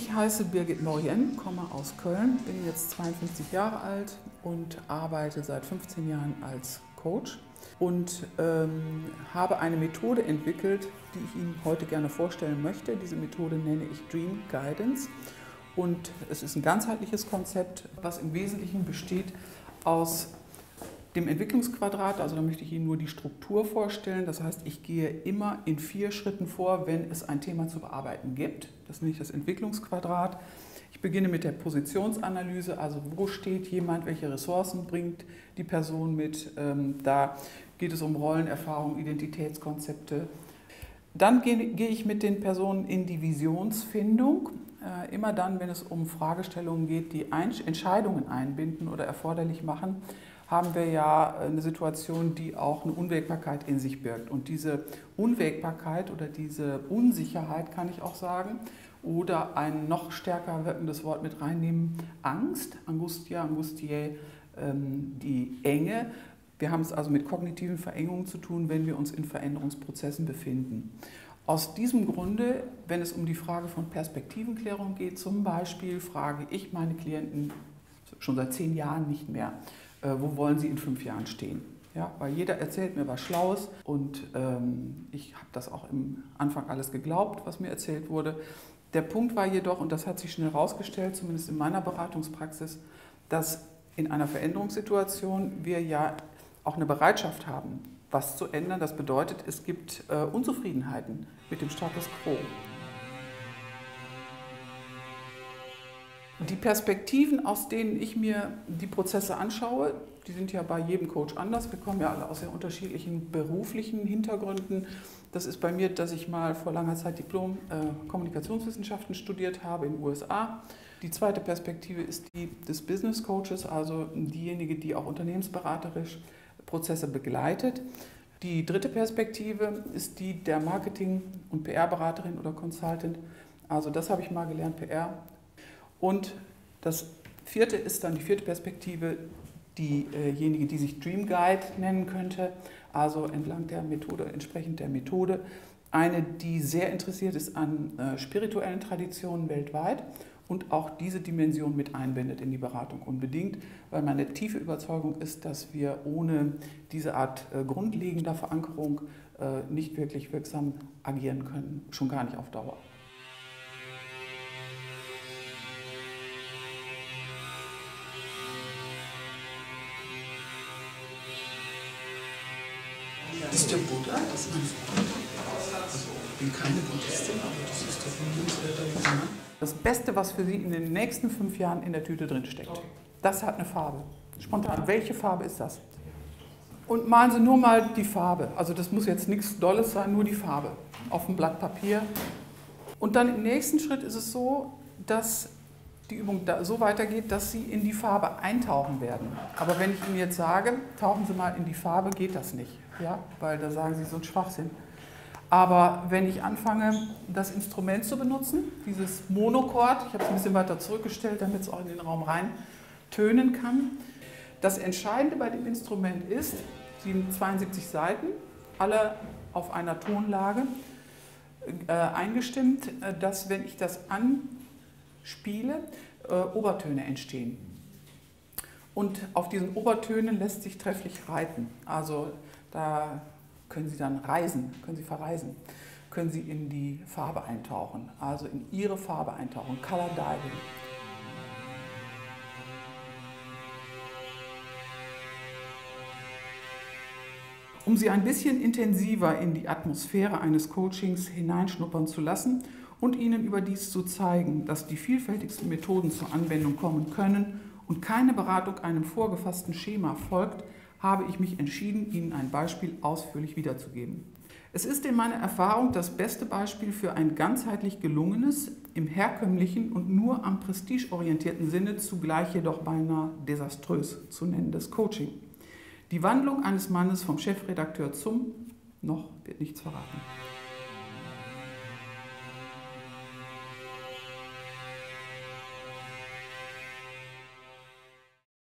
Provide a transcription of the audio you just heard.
Ich heiße Birgit Morien, komme aus Köln, bin jetzt 52 Jahre alt und arbeite seit 15 Jahren als Coach und habe eine Methode entwickelt, die ich Ihnen heute gerne vorstellen möchte. Diese Methode nenne ich Dream Guidance und es ist ein ganzheitliches Konzept, was im Wesentlichen besteht aus dem Entwicklungsquadrat. Also da möchte ich Ihnen nur die Struktur vorstellen. Das heißt, ich gehe immer in 4 Schritten vor, wenn es ein Thema zu bearbeiten gibt. Das nenne ich das Entwicklungsquadrat. Ich beginne mit der Positionsanalyse, also wo steht jemand, welche Ressourcen bringt die Person mit. Da geht es um Rollenerfahrung, Identitätskonzepte. Dann gehe ich mit den Personen in die Visionsfindung. Immer dann, wenn es um Fragestellungen geht, die Entscheidungen einbinden oder erforderlich machen, haben wir ja eine Situation, die auch eine Unwägbarkeit in sich birgt. Und diese Unwägbarkeit oder diese Unsicherheit, kann ich auch sagen, oder ein noch stärker wirkendes Wort mit reinnehmen, Angst, Angustia, Angustiae, die Enge. Wir haben es also mit kognitiven Verengungen zu tun, wenn wir uns in Veränderungsprozessen befinden. Aus diesem Grunde, wenn es um die Frage von Perspektivenklärung geht, zum Beispiel frage ich meine Klienten schon seit 10 Jahren nicht mehr, wo wollen sie in 5 Jahren stehen? Ja, weil jeder erzählt mir was Schlaues und ich habe das auch am Anfang alles geglaubt, was mir erzählt wurde. Der Punkt war jedoch, und das hat sich schnell herausgestellt, zumindest in meiner Beratungspraxis, dass in einer Veränderungssituation wir ja auch eine Bereitschaft haben, was zu ändern. Das bedeutet, es gibt Unzufriedenheiten mit dem Status quo. Die Perspektiven, aus denen ich mir die Prozesse anschaue, die sind ja bei jedem Coach anders. Wir kommen ja alle aus sehr unterschiedlichen beruflichen Hintergründen. Das ist bei mir, dass ich mal vor langer Zeit Diplom Kommunikationswissenschaften studiert habe in den USA. Die zweite Perspektive ist die des Business Coaches, also diejenige, die auch unternehmensberaterisch Prozesse begleitet. Die dritte Perspektive ist die der Marketing- und PR-Beraterin oder Consultant. Also das habe ich mal gelernt, PR. Und das vierte ist dann die vierte Perspektive, diejenige, die sich Dream Guide nennen könnte, also entlang der Methode, entsprechend der Methode. Eine, die sehr interessiert ist an spirituellen Traditionen weltweit und auch diese Dimension mit einbindet in die Beratung unbedingt, weil meine tiefe Überzeugung ist, dass wir ohne diese Art grundlegender Verankerung nicht wirklich wirksam agieren können, schon gar nicht auf Dauer. Das ist der Buddha, das ist mein Freund. Also, ich bin keine Buddhistin, aber das ist der vermögenswerte Mann. Das Beste, was für Sie in den nächsten 5 Jahren in der Tüte drin steckt, das hat eine Farbe. Spontan, welche Farbe ist das? Und malen Sie nur mal die Farbe. Also das muss jetzt nichts Dolles sein, nur die Farbe auf dem Blatt Papier. Und dann im nächsten Schritt ist es so, dass die Übung so weitergeht, dass Sie in die Farbe eintauchen werden. Aber wenn ich Ihnen jetzt sage, tauchen Sie mal in die Farbe, geht das nicht. Ja? Weil da sagen Sie so einen Schwachsinn. Aber wenn ich anfange, das Instrument zu benutzen, dieses Monochord, ich habe es ein bisschen weiter zurückgestellt, damit es auch in den Raum rein tönen kann. Das Entscheidende bei dem Instrument ist, 72 Seiten, alle auf einer Tonlage eingestimmt, dass wenn ich das anspiele, Obertöne entstehen. Und auf diesen Obertönen lässt sich trefflich reiten. Also da können Sie dann reisen, können Sie verreisen, können Sie in die Farbe eintauchen, also in Ihre Farbe eintauchen, Color Diving. Um Sie ein bisschen intensiver in die Atmosphäre eines Coachings hineinschnuppern zu lassen und Ihnen überdies zu zeigen, dass die vielfältigsten Methoden zur Anwendung kommen können und keine Beratung einem vorgefassten Schema folgt, habe ich mich entschieden, Ihnen ein Beispiel ausführlich wiederzugeben. Es ist in meiner Erfahrung das beste Beispiel für ein ganzheitlich gelungenes, im herkömmlichen und nur am prestigeorientierten Sinne zugleich jedoch beinahe desaströs zu nennendes Coaching. Die Wandlung eines Mannes vom Chefredakteur zum, noch wird nichts verraten.